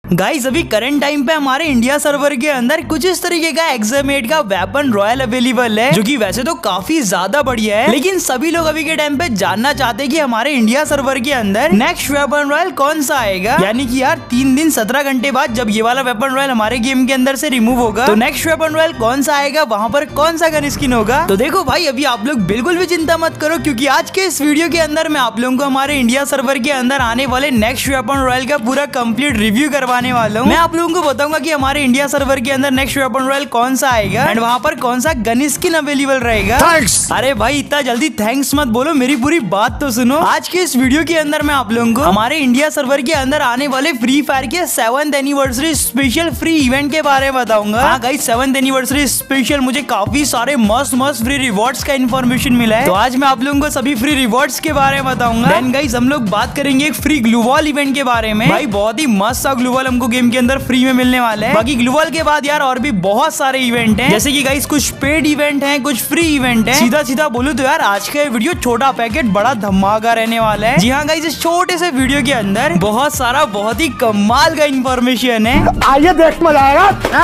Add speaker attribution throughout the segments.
Speaker 1: Guys अभी current time पे हमारे इंडिया सर्वर के अंदर कुछ इस तरीके का एक्समेट का वेपन रॉयल अवेलेबल है, जो कि वैसे तो काफी ज्यादा बढ़िया है, लेकिन सभी लोग अभी के टाइम पे जानना चाहते हैं कि हमारे इंडिया सर्वर के अंदर नेक्स्ट वेपन रॉयल कौन सा आएगा। यानी कि यार 3 दिन 17 घंटे बाद जब ये वाला वेपन रॉयल हमारे गेम के अंदर से रिमूव होगा तो नेक्स्ट वेपन रॉयल कौन सा आएगा, वहाँ पर कौन सा गन स्किन होगा। तो देखो भाई अभी आप लोग बिल्कुल भी चिंता मत करो, क्योंकि आज के इस वीडियो के अंदर मैं आप लोगों को हमारे इंडिया सर्वर के अंदर आने वाले नेक्स्ट वेपन रॉयल का पूरा कंप्लीट रिव्यू करवाने वाला हूँ। मैं आप लोगों को बताऊंगा कि हमारे इंडिया सर्वर के अंदर नेक्स्ट वेपन रॉयल कौन सा आएगा एंड वहाँ पर कौन सा गन स्किन अवेलेबल रहेगा। अरे भाई इतना जल्दी थैंक्स मत बोलो, मेरी पूरी बात तो सुनो। आज के इस वीडियो के अंदर मैं आप लोगों को हमारे इंडिया सर्वर के अंदर आने वाले फ्री फायर के 7th anniversary special free event के बारे में बताऊंगा। हाँ गाइस 7th एनिवर्सरी स्पेशल मुझे काफी सारे मस्त फ्री रिवॉर्ड्स का इन्फॉर्मेशन मिला है, तो आज मैं आप लोगों को सभी फ्री रिवॉर्ड्स के बारे में बताऊंगा। देन गाइस हम लोग बात करेंगे एक फ्री ग्लूवॉल इवेंट के बारे में। भाई बहुत ही मस्त सा ग्लूवॉल हमको गेम के अंदर फ्री में मिलने वाला है। बाकी ग्लूवॉल के बाद यार और भी बहुत सारे इवेंट हैं, जैसे कि गाइस कुछ पेड इवेंट हैं, कुछ फ्री इवेंट हैं। सीधा बोलूं तो यार आज का वीडियो छोटा पैकेट बड़ा धमाका रहने वाला है। जी हाँ गाइस इस छोटे से वीडियो के अंदर बहुत सारा बहुत ही कमाल का इन्फॉर्मेशन है,
Speaker 2: आइए देख मजा आएगा।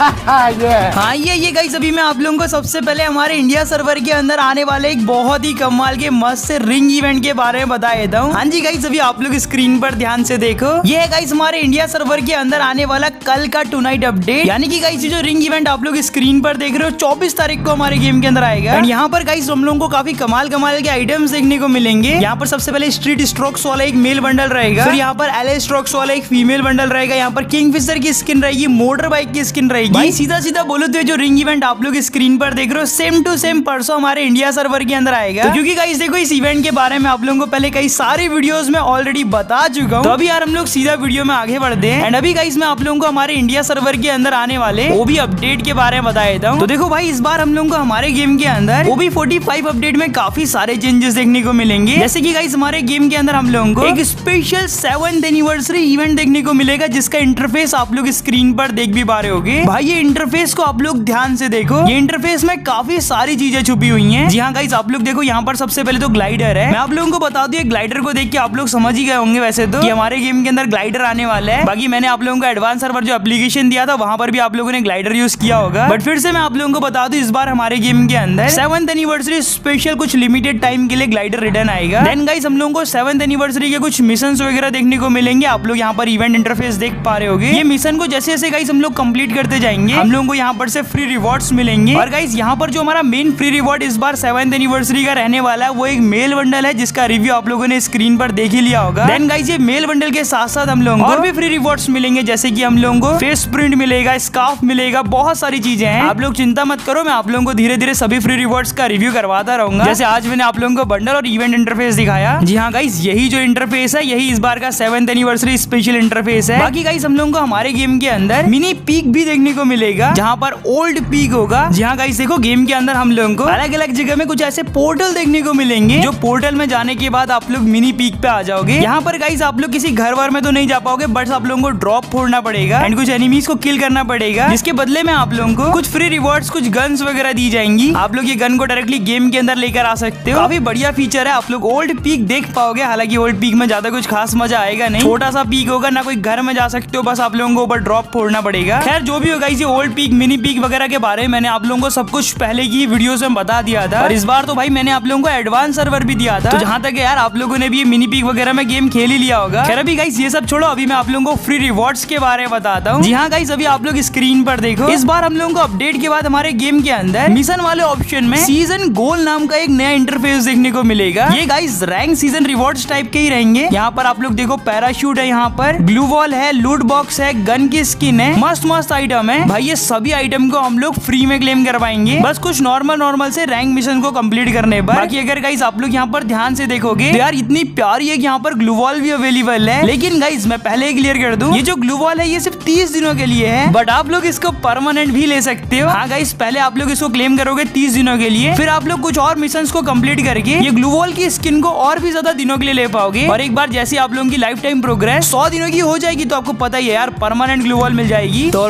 Speaker 1: हाँ ये गाइस अभी मैं आप लोगों को सबसे पहले हमारे इंडिया सर्वर के अंदर आने वाले एक बहुत ही कमाल के मस्त से रिंग इवेंट के बारे में बता देता हूँ। हाँ जी गाइस अभी आप लोग स्क्रीन पर ध्यान से देखो, ये है गाइस हमारे इंडिया सर्वर के अंदर आने वाला कल का टुनाइट अपडेट। यानी कि गाइस ये जो रिंग इवेंट आप लोग स्क्रीन पर देख रहे हो 24 तारीख को हमारे गेम के अंदर आएगा। एंड यहाँ पर गाइस हम लोगों को काफी कमाल के आइटम्स देखने को मिलेंगे। यहाँ पर सबसे पहले स्ट्रीट स्ट्रोक्स वाला एक मेल बंडल रहेगा, फिर यहाँ पर एलए स्ट्रोक्स वाला एक फीमेल बंडल रहेगा, यहाँ पर किंगफिशर की स्किन रहेगी, मोटर बाइक की स्किन रहेगी। भाई सीधा बोलो तो जो रिंग इवेंट आप लोग स्क्रीन पर देख रहे हो सेम टू सेम परसों हमारे इंडिया सर्वर के अंदर आएगा। तो क्योंकि गाइस देखो इस इवेंट के बारे में आप लोगों को पहले कई सारे वीडियोस में ऑलरेडी बता चुका हूँ, तो अभी यार हम लोग सीधा वीडियो में आगे बढ़ते हैं। एंड अभी गाइस मैं आप लोगों को हमारे इंडिया सर्वर के अंदर आने वाले ओबी अपडेट के बारे में बता देता हूँ। तो देखो भाई इस बार हम लोगों को हमारे गेम के अंदर ओबी 45 अपडेट में काफी सारे चेंजेस देखने को मिलेंगे, जैसे कि गाइस हमारे गेम के अंदर हम लोगों को एक स्पेशल 7th एनिवर्सरी इवेंट देखने को मिलेगा, जिसका इंटरफेस आप लोग स्क्रीन पर देख भी पा रहे होगे। भाई ये इंटरफेस को आप लोग ध्यान से देखो, ये इंटरफेस में काफी सारी चीजें छुपी हुई हैं। जी हाँ गाइस आप लोग देखो यहाँ पर सबसे पहले तो ग्लाइडर है। मैं आप लोगों को बता दूं ग्लाइडर को देख के आप लोग समझ ही गए होंगे वैसे तो कि हमारे गेम के अंदर ग्लाइडर आने वाला है। बाकी मैंने आप लोगों को एडवांस सर्वर जो एप्लीकेशन दिया था वहां पर भी आप लोगों ने ग्लाइडर यूज किया होगा, बट फिर से मैं आप लोगों को बता दूं इस बार हमारे गेम के अंदर 7th एनिवर्सरी स्पेशल कुछ लिमिटेड टाइम के लिए ग्लाइडर रिटर्न आएगा। देन गाइस हम लोगों को 7th एनिवर्सरी के कुछ मिशंस वगैरह देखने को मिलेंगे। आप लोग यहाँ पर इवेंट इंटरफेस देख पा रहे होगे। ये मिशन को जैसे जैसे गाइस हम लोग कंप्लीट करते जाएंगे हम लोगों को यहाँ पर से फ्री रिवॉर्ड्स मिलेंगे। और गाइस यहाँ पर जो हमारा मेन फ्री रिवॉर्ड इस बार 7th एनिवर्सरी का रहने वाला है वो एक मेल बंडल है, जिसका रिव्यू आप लोगों ने स्क्रीन पर देख ही लिया होगा। देन गाइस ये मेल बंडल के साथ साथ हम लोगों को और भी फ्री रिवॉर्ड्स मिलेंगे, जैसे कि हम लोगों को फेस प्रिंट मिलेगा, स्कार्फ मिलेगा, बहुत सारी चीजें हैं। आप लोग चिंता मत करो, मैं आप लोगों को धीरे धीरे सभी फ्री रिवॉर्ड्स का रिव्यू करवाता रहूंगा। जैसे आज मैंने आप लोगों को बंडल और इवेंट इंटरफेस दिखाया। जी हाँ गाइस यही जो इंटरफेस है यही इस बार का 7th एनिवर्सरी स्पेशल इंटरफेस है। बाकी गाइस हम लोगों को हमारे गेम के अंदर मिनी पीक भी देखने को मिलेगा, जहाँ पर ओल्ड पीक होगा। जी हाँ गाइस देखो गेम के अंदर हम लोगों को अलग अलग जगह में कुछ ऐसे पोर्टल देखने को मिलेंगे, जो पोर्टल में जाने के बाद आप लोग मिनी पीक पे आ जाओगे। यहाँ पर गाइस आप लोग किसी घर वर में तो नहीं जा पाओगे, बट आप लोगों को ड्रॉप फोड़ना पड़ेगा एंड कुछ एनिमीज को किल करना पड़ेगा, जिसके बदले में आप लोगों को कुछ फ्री रिवॉर्ड्स कुछ गन्स वगैरह दी जाएंगी। आप लोग ये गन को डायरेक्टली गेम के अंदर लेकर आ सकते हो। काफी बढ़िया फीचर है, आप लोग ओल्ड पीक देख पाओगे। हालांकि ओल्ड पीक में ज्यादा कुछ खास मजा आएगा नहीं, छोटा सा पीक होगा, ना कोई घर में जा सकते हो, बस आप लोगों को ऊपर ड्रॉप फोड़ना पड़ेगा। खैर जो भी होगा इसे ओल्ड पीक मिनी पीक वगैरह के बारे में मैंने आप लोगों को सब कुछ पहले की वीडियोस में बता दिया था, और इस बार तो भाई मैंने आप लोगों को एडवांस सर्वर भी दिया था। तो जहाँ तक यार आप लोगों ने भी मिनी पीक वगैरह में गेम खेल ही लिया होगा। खैर अभी गाइस ये सब छोड़ो, अभी मैं आप लोगों को फ्री रिवॉर्ड्स के बारे में बताता हूँ। जी हाँ गाइस अभी आप लोग स्क्रीन पर देखो, इस बार हम लोगों को अपडेट के बाद हमारे गेम के अंदर मिशन वाले ऑप्शन में सीजन गोल नाम का एक नया इंटरफेस देखने को मिलेगा। ये guys rank season rewards type के ही रहेंगे। यहाँ पर आप लोग देखो पैराशूट है, यहाँ पर ग्लू वॉल है, लूट बॉक्स है, गन की स्किन है, मस्त आइटम है। भाई ये सभी आइटम को हम लोग फ्री में क्लेम करवाएंगे, बस कुछ नॉर्मल से रैंक मिशन को कंप्लीट करने पर। बाकी अगर गाइस आप लोग यहाँ पर ध्यान से देखोगे तो यार इतनी प्यारी है, यहाँ पर ग्लू वॉल भी अवेलेबल है। लेकिन गाइस मैं पहले ही क्लियर कर दूं, ये जो ग्लू वॉल है ये सिर्फ 30 दिनों के लिए है, बट आप लोग इसको परमानेंट भी ले सकते हो। हाँ गाइस पहले आप लोग इसको क्लेम करोगे 30 दिनों के लिए, फिर आप लोग कुछ और मिशंस को कंप्लीट करके ये ग्लू वॉल की स्किन को और भी ज्यादा दिनों के लिए ले पाओगे। और एक बार जैसे आप लोगों की लाइफ टाइम प्रोग्रेस 100 दिनों की हो जाएगी तो आपको पता ही है यार परमानेंट ग्लू वॉल मिल जाएगी। तो ऑलराइट गाइस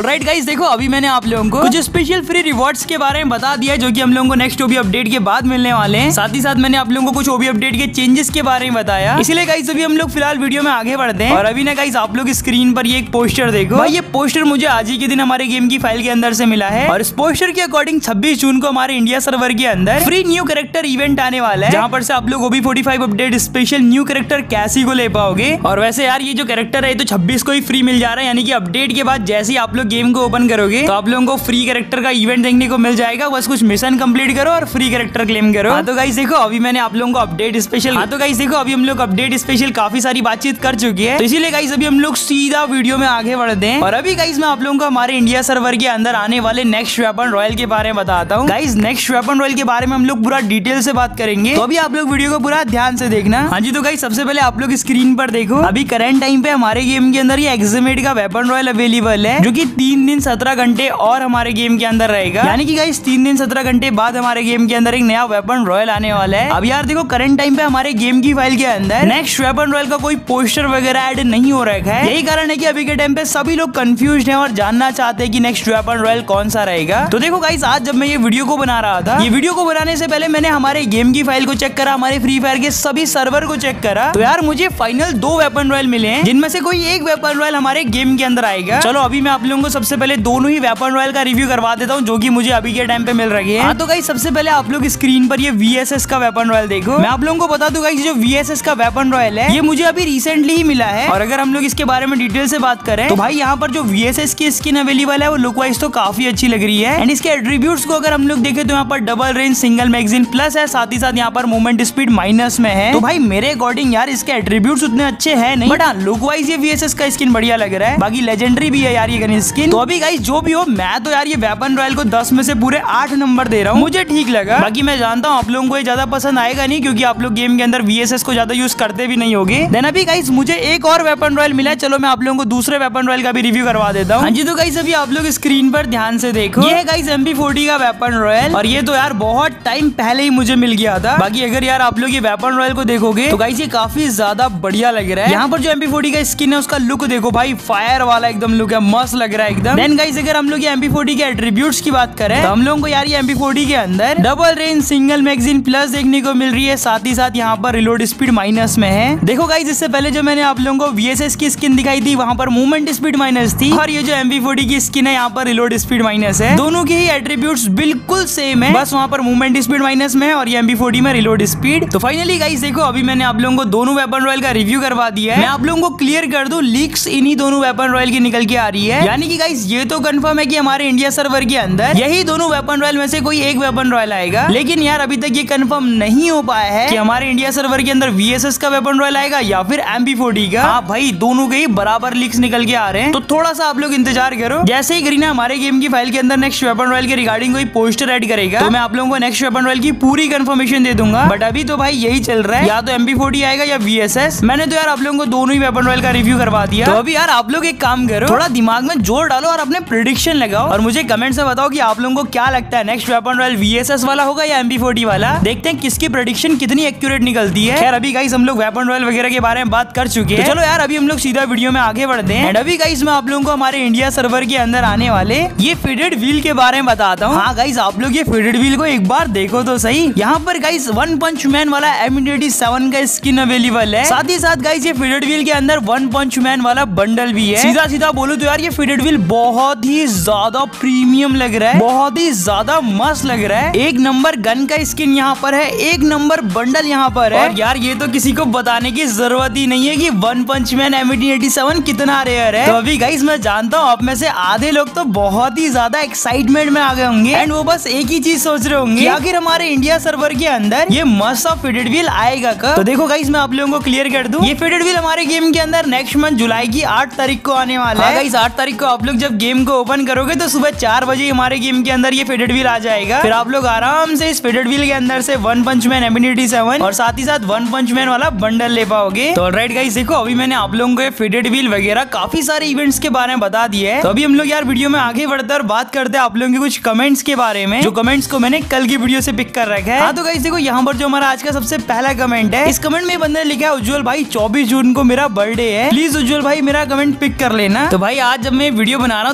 Speaker 1: देखो अभी मैंने आप लोगों को कुछ स्पेशल फ्री रिवॉर्ड्स के बारे में बता दिया है जो कि हम लोगों को नेक्स्ट ओबी अपडेट के बाद मिलने वाले हैं। साथ ही साथ मैंने आप लोगों को कुछ ओबी अपडेट के चेंजेस के बारे में बताया। इसलिए गाइस अभी हम लोग फिलहाल वीडियो में आगे बढ़ते हैं। और अभी ना गाइस आप लोग स्क्रीन पर ये एक पोस्टर देखो भाई, ये पोस्टर मुझे आज ही के दिन हमारे गेम की फाइल के अंदर से मिला है। और इस पोस्टर के अकॉर्डिंग 26 जून को हमारे इंडिया सर्वर के अंदर फ्री न्यू कैरेक्टर इवेंट आने वाला है, जहाँ पर से आप लोग OB 45 update special new character कैसी को ले पाओगे। और वैसे यार ये जो कैरेक्टर है तो 26 को ही फ्री मिल जा रहा है, यानी कि अपडेट के बाद जैसे ही आप लोग गेम को ओपन करोगे तो आप लोगों को फ्री कैरेक्टर का इवेंट देखने को मिल जाएगा। बस कुछ मिशन कंप्लीट करो और फ्री कैरेक्टर क्लेम करो। हाँ तो गाइस देखो अभी मैंने आप लोगों को अपडेट स्पेशल अभी हम लोग अपडेट स्पेशल काफी सारी बातचीत कर चुकी है, तो इसीलिए गाइस अभी हम लोग सीधा वीडियो में आगे बढ़ते हैं। और अभी गाइस मैं आप लोगों को हमारे इंडिया सर्वर के अंदर आने वाले नेक्स्ट वेपन रॉयल के बारे में बताता हूँ। गाइस नेक्स्ट वेपन रॉयल के बारे में हम लोग पूरा डिटेल से बात करेंगे, तो अभी आप लोग वीडियो को पूरा ध्यान से देखना। हाँ जी तो गाइस सबसे पहले आप लोग स्क्रीन पर देखो, अभी करंट टाइम पे हमारे गेम के अंदर ये एक्समेट का वेपन रॉयल अवेलेबल है, जो कि 3 दिन 17 घंटे और हमारे गेम के अंदर रहेगा। यानी कि गाइस 3 दिन 17 घंटे बाद हमारे गेम के अंदर एक नया वेपन रॉयल आने वाला है। अब यार देखो करंट टाइम पे हमारे गेम की फाइल के अंदर नेक्स्ट वेपन रॉयल का कोई पोस्टर वगैरह ऐड नहीं हो रखा है। यही कारण है कि अभी के टाइम पे सभी लोग कंफ्यूज हैं और जानना चाहते हैं कि नेक्स्ट वेपन रॉयल कौन सा रहेगा। तो देखो गाइस आज जब मैं ये वीडियो को बना रहा था, ये वीडियो को बनाने से पहले मैंने हमारे गेम की फाइल को चेक करा, हमारे फ्री फायर के सभी सर्वर को चेक करा, तो यार मुझे फाइनल 2 वेपन रॉयल मिले हैं, जिनमें से कोई एक वेपन रॉयल हमारे गेम के अंदर आएगा। चलो अभी मैं आप लोगों को सबसे पहले दोनों ही वेपन रॉयल का रिव्यू करवा देता हूँ, जो कि मुझे अभी के टाइम पे मिल रही है। हाँ तो गाइस सबसे पहले आप लोग स्क्रीन पर ये VSS का वेपन रॉयल देखो। मैं आप लोगों को बता दूं गाइस जो VSS का वेपन रॉयल है ये मुझे अभी रिसेंटली ही मिला है। और अगर हम लोग इसके बारे में डिटेल से बात करें तो भाई यहाँ पर जो VSS की स्किन अवेलेबल है वो लुक वाइज तो काफी अच्छी लग रही है। एंड इसके एट्रीब्यूट्स को अगर हम लोग देखें तो यहाँ पर double range single magazine plus है, साथ ही साथ यहाँ पर मूवमेंट स्पीड माइनस में है। तो भाई मेरे अकॉर्डिंग यार इसके एट्रीब्यूट्स उतने अच्छे है नहीं, बट हाँ लुक वाइज ये VSS का स्किन बढ़िया लग रहा है। बाकी लेजेंडरी भी है यार ये गन स्किन। तो अभी गाइस जो भी हो मैं तो यार ये वेपन रॉयल को 10 में से पूरे 8 नंबर दे रहा हूँ, मुझे ठीक लगा। बाकी मैं जानता हूँ आप लोगों को ये ज्यादा पसंद आएगा नहीं, क्योंकि आप लोग गेम के अंदर VSS को ज्यादा यूज करते भी नहीं होगे। देन अभी गाइस मुझे एक और वेपन रॉयल मिला, चलो मैं आप लोगों को दूसरे वेपन रॉयल का भी रिव्यू करवा देता हूँ। हाँ जी तो गाइस अभी आप लोग स्क्रीन पर ध्यान से देखो, ये है गाइस MP40 का वेपन रॉयल, और ये तो यार बहुत टाइम पहले ही मुझे मिल गया था। बाकी अगर यार आप लोग ये वेपन रॉयल को देखोगे तो गाइस ये काफी ज्यादा बढ़िया लग रहा है। यहाँ पर जो MP40 का स्किन है उसका लुक देखो भाई, फायर वाला एकदम लुक है, मस्त लग रहा है एकदम। देन गाइस अगर हम लोग ये MP40 के एट्रीब्यूट्स की बात करें तो हम लोगों को यार ये MP40 के अंदर double range single magazine plus देखने को मिल रही है, साथ ही साथ यहाँ पर रिलोड स्पीड माइनस में है। देखो गाइस इससे पहले जो मैंने आप लोगों को VSS की स्किन दिखाई थी वहाँ पर मूवमेंट स्पीड माइनस थी, और ये जो MP40 की स्किन है यहाँ पर रिलोड स्पीड माइनस है। दोनों के ही एट्रीब्यूट्स बिल्कुल सेम है, बस वहाँ पर मूवमेंट स्पीड माइनस में है और ये MP40 में रिलोड स्पीड। तो फाइनली गाइस देखो अभी मैंने आप लोगों को दोनों वेपन रॉयल का रिव्यू करवा दिया है। मैं आप लोगों को क्लियर कर दूं, लीक्स इन्हीं दोनों वेपन रॉयल की निकल के आ रही है, यानी कि गाइस ये तो कंफर्म है कि हमारे इंडिया सर्वर के अंदर यही दोनों वेपन रॉयल में से कोई एक वेपन रॉयल आएगा। लेकिन यार अभी तक ये कंफर्म नहीं हो पाया है कि हमारे इंडिया सर्वर के अंदर VSS का वेपन रॉयल आएगा या फिर MP40 का। हाँ भाई दोनों के ही बराबर लीक्स निकल के आ रहे हैं, तो थोड़ा सा आप लोग इंतजार करो। जैसे ही गरीना हमारे गेम की फाइल के अंदर नेक्स्ट वेपन रॉयल के रिगार्डिंग कोई पोस्टर ऐड करेगा तो मैं आप लोगों को नेक्स्ट वेपन रॉयल की पूरी कंफर्मेशन दे दूंगा। बट अभी तो भाई यही चल रहा है, या तो MP40 आएगा या VSS। मैंने तो यार आप लोगों को दोनों ही वेपन रॉयल का रिव्यू करवा दिया। तो अभी यार आप लोग एक काम करो, थोड़ा दिमाग में जोर डालो और अपने प्रेडिक्शन लगाओ, और मुझे कमेंट से बताओ कि आप लोगों को क्या लगता है नेक्स्ट वेपन रॉयल VSS वाला होगा या MP40 वाला। देखते हैं किसकी प्रेडिक्शन कितनी एक्यूरेट निकलती है। खैर अभी गाइस हम लोग वेपन रॉयल वगैरह के बारे में बात कर चुके हैं, तो चलो यार अभी हम लोग सीधा वीडियो में आगे बढ़ते हैं। एंड अभी गाइस मैं आप लोगों को हमारे इंडिया सर्वर के अंदर आने वाले ये फिडेड व्हील के बारे में बताता हूँ। हाँ गाइस आप लोग ये फिडेड व्हील को एक बार देखो तो सही, यहाँ पर गाइस वन पंच मैन वाला M87 का स्किन अवेलेबल है, साथ ही साथ गाइस ये फिडेड व्हील के अंदर वन पंच मैन वाला बंडल भी है। सीधा सीधा बोलूं तो यार ये फिडेड व्हील बहुत ही ज्यादा प्रीमियम लग रहा है, बहुत ही ज्यादा मस्त लग रहा है। एक नंबर गन का स्किन यहाँ पर है, एक नंबर बंडल यहाँ पर है, और यार ये तो किसी को बताने की जरूरत ही नहीं है कि वन पंच मैन M87 कितना रेयर है। तो अभी गाइस मैं जानता हूँ आप में से आधे लोग तो बहुत ही ज्यादा एक्साइटमेंट में आ गए होंगे, एंड वो बस एक ही चीज सोच रहे होंगे कि आखिर हमारे इंडिया सर्वर के अंदर ये मस्त सा फिडेड व्हील आएगा कब। तो देखो गाइस मैं आप लोगों को क्लियर कर दूं, ये फिडेड व्हील हमारे गेम के अंदर नेक्स्ट मंथ जुलाई की 8 तारीख को आने वाला है। गाइस 8 तारीख को आप लोग जब गेम को ओपन करोगे तो सुबह 4 बजे हमारे गेम के अंदर ये फिडेड व्हील आ जाएगा। फिर आप लोग आराम से इस फिडेड व्हील के अंदर से वन पंच मैन M87 और साथ ही साथ वन पंच मैन वाला बंडल ले पाओगे। तो ऑलराइट गाइस देखो अभी मैंने आप लोगों को फिडेड व्हील वगैरह काफी सारे इवेंट्स के बारे में बता दिए है। तो अभी हम लोग यार वीडियो में आगे बढ़ते और बात करते हैं आप लोगों के कुछ कमेंट्स के बारे में, जो कमेंट्स को मैंने कल की वीडियो से पिक कर रखा है। हाँ तो गाइस देखो यहाँ पर जो हमारा आज का सबसे पहला कमेंट है, इस कमेंट में बंदे ने लिखा है उज्जवल भाई 24 जून को मेरा बर्थडे है, प्लीज उज्जवल भाई मेरा कमेंट पिक कर लेना। तो भाई आज जब मैं वीडियो बना रहा हूँ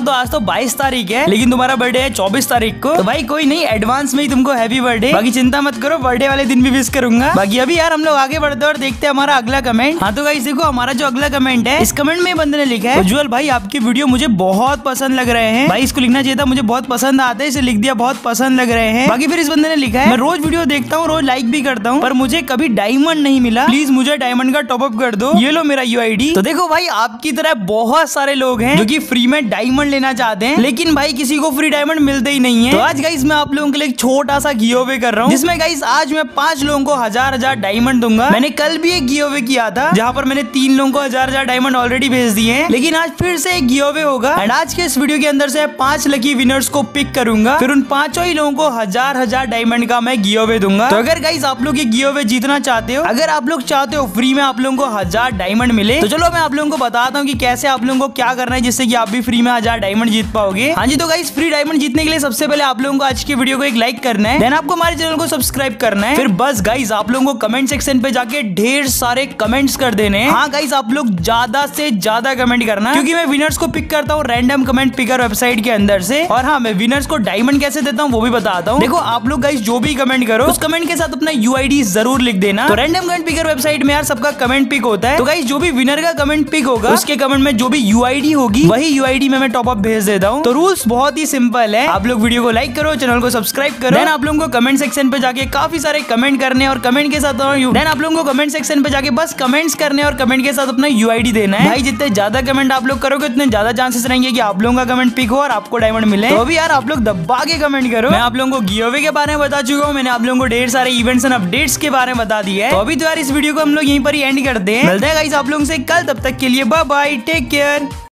Speaker 1: तो आज तो 22 तारीख है, लेकिन तुम्हारा बर्थडे है 24 तारीख को। तो भाई कोई नहीं, एडवांस में ही तुमको हैप्पी बर्थडे। बाकी चिंता मत करो, बर्थडे वाले दिन भी विश करूंगा। बाकी अभी यार हम लोग आगे बढ़ते और देखते हैं हमारा अगला कमेंट। हाँ तो गाइस देखो हमारा जो अगला कमेंट है, इस कमेंट में बंदे ने लिखा है, उज्जवल भाई आपकी वीडियो मुझे बहुत पसंद लग रहे हैं। भाई इसको लिखना चाहिए था मुझे बहुत पसंद आते हैं, इसे लिख दिया बहुत पसंद लग रहे हैं। बाकी फिर इस बंदे ने लिखा है, मैं रोज वीडियो देखता हूँ, रोज लाइक भी करता हूँ, पर मुझे कभी डायमंड नहीं मिला, प्लीज मुझे डायमंड का टॉपअप कर दो, ये लो मेरा यूआईडी। तो देखो भाई आपकी तरह बहुत सारे लोग हैं जो कि फ्री में डायमंड लेना चाहते हैं, लेकिन भाई किसी को फ्री डायमंड मिलते ही नहीं है। तो आज गाइस मैं आप लोगों के लिए एक छोटा सा गिव अवे कर रहा हूँ, जिसमें गाइस आज मैं 5 लोगों को 1000 डायमंड दूंगा। मैंने कल भी एक गिव अवे किया था जहाँ पर मैंने 3 लोगों को 1000 डायमंड ऑलरेडी भेज दिए हैं, लेकिन आज फिर से एक गिव अवे होगा। एंड आज के इस वीडियो के अंदर से 5 लकी विनर्स को पिक करूंगा, फिर उन 5 ही लोगों को 1000 डायमंड का मैं गिव अवे दूंगा। तो अगर गाइस आप लोग ये गिव अवे जीतना चाहते हो, अगर आप लोग चाहते हो फ्री में आप लोगों को 1000 डायमंड मिले, तो चलो मैं आप लोगों को बताता हूँ कि कैसे आप लोगों को क्या करना है जिससे कि आप भी फ्री में 1000 डायमंड जीत पाओगे। हाँ जी, तो गाइस फ्री डायमंड जीतने के लिए सबसे पहले आप लोगों को आज की वीडियो को एक लाइक करना है, देन आपको हमारे चैनल को सब्सक्राइब करना है, फिर बस गाइस आप लोगों को कमेंट सेक्शन पे जाके ढेर सारे कमेंट्स कर देने हैं। हाँ गाइस आप लोग ज्यादा से ज्यादा कमेंट करना, क्योंकि मैं विनर्स को पिक करता हूँ रैंडम कमेंट पिकर वेबसाइट के अंदर से। और हाँ मैं विनर्स को डायमंड कैसे देता हूँ वो भी बताता हूँ। देखो आप लोग गाइस जो भी कमेंट करो उस कमेंट के साथ अपना यूआईडी जरूर लिख देना। तो रैंडम कमेंट पिकर वेबसाइट में यार सबका कमेंट पिक होता है, तो गाइस जो भी विनर का कमेंट पिक होगा उसके कमेंट में जो भी यूआईडी होगी वही यूआईडी में मैं टॉप अप भेज देता हूँ। तो रूल्स बहुत ही सिंपल है, आप लोग वीडियो को लाइक करो, चैनल को सब्सक्राइब करो, देन आप लोगों को कमेंट सेक्शन पे जाके काफी सारे कमेंट करने और कमेंट के साथ देन आप लोगों को कमेंट सेक्शन पे जाके बस कमेंट्स करने और कमेंट के साथ अपना यूआईडी देना है। भाई जितने ज्यादा कमेंट आप लोग करोगे उतने ज्यादा चांसेस रहेंगे कि आप लोगों का कमेंट पिक हो और आपको डायमंड मिले। तो अभी यार आप लोग दबा के कमेंट करो। मैं आप लोगों को गिव अवे के बारे में बता चुका हूँ, मैंने आप लोगों को ढेर सारे इवेंट्स एंड अपडेट्स के बारे में बता दिया है। तो अभी तो यार इस वीडियो को हम लोग यहीं पर ही एंड करते हैं। मिलते हैं गाइस आप लोगों से कल, तब तक के लिए बाय बाय, टेक केयर।